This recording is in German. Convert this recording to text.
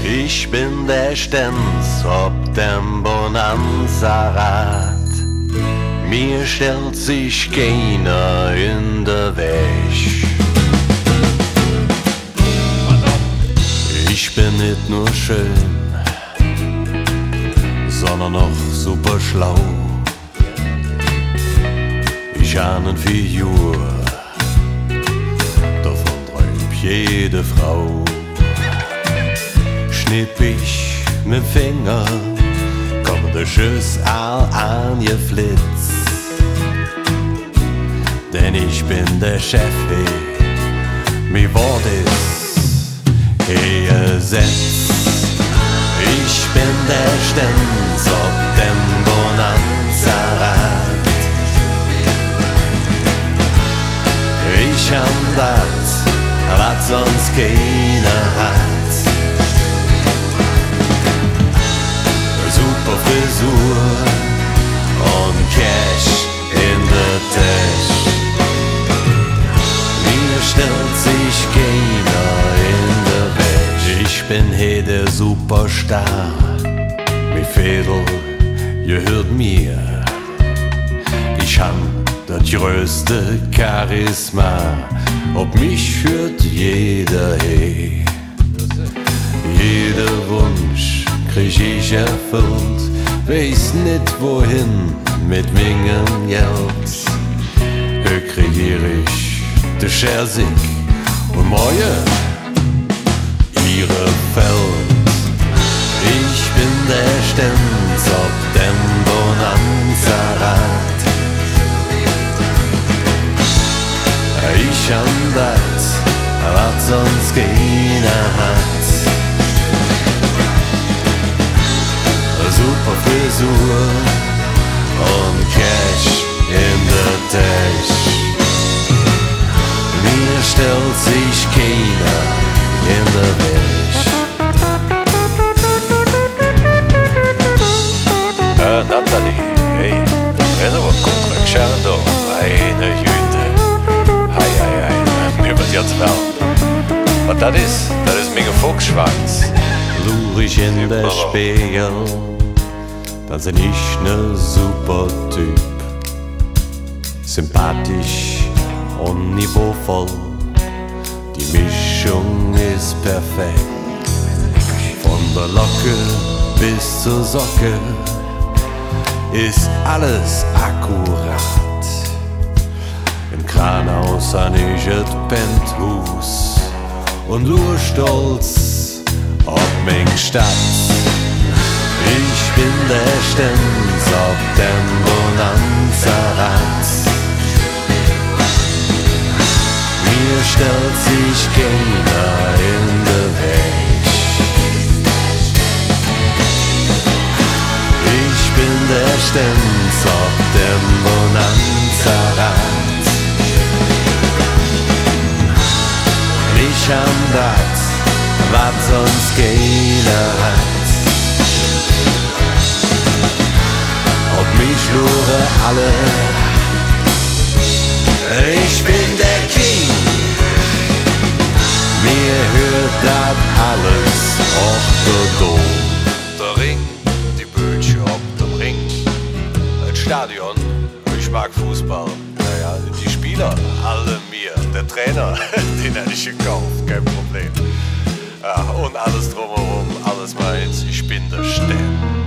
Ich bin der Stenz ob dem Bonanza-Rad. Mir stellt sich keiner in der Weg. Ich bin nicht nur schön, sondern noch super schlau. Ich ahne viel Jahre, davon träumt jede Frau. Schnipp ich mit Finger, kommt der Schuss all angeflitzt. Denn ich bin der Chef, mir Wort ist gesetzt. Ich bin der Stenz ob dem Bonanza-Rad. Ich hab das, was sonst keiner hat. Super Frisur und Cash in der Tasche. Mir stellt sich keiner in der Weg. Ich bin hier der Superstar. Mi Fädel gehört mir. Ich hab das größte Charisma. Ob mich hört jeder hey. Jeder Wunsch krieg ich erfüllt. Weiß nicht wohin mit meinem Geld. Hier krieg ich de Schersig und morgen ihre Feld. Ich bin der Stenz ob dem Bonanza-Rad. Ich hab das, was sonst keiner hat. Super Frisur und Cash in der Tasche. Mir stellt sich keiner in der Weg. Nathalie, hey, das ist aber gut geschaut da. Meine Güte. Hei, mir wird jetzt warm. Was das ist mega Fuchsschwanz. Lur ich in der Spiegel, dann sind ich ne super Typ. Sympathisch und niveauvoll, die Mischung ist perfekt. Von der Locke bis zur Socke ist alles akkurat. Im Kranhaus han ich et Penthouse und nur stolz auf mein Stadt. Ich bin der Stenz ob dem Bonanza-Rad. Mir stellt sich keiner in der Weg. Ich bin der Stenz ob dem Bonanza-Rad. Ich hab das, was sonst keiner hat. Ob mich lure alle, ich bin der King. Mir hört das alles auf der Dom. Der Ring, die Bötsche ob dem Ring. Ein Stadion, ich mag Fußball. Naja, die Spieler, alle mir. Der Trainer, den hätte ich gekauft, kein Problem. Ja, und alles drumherum, alles meins, ich bin der Stern.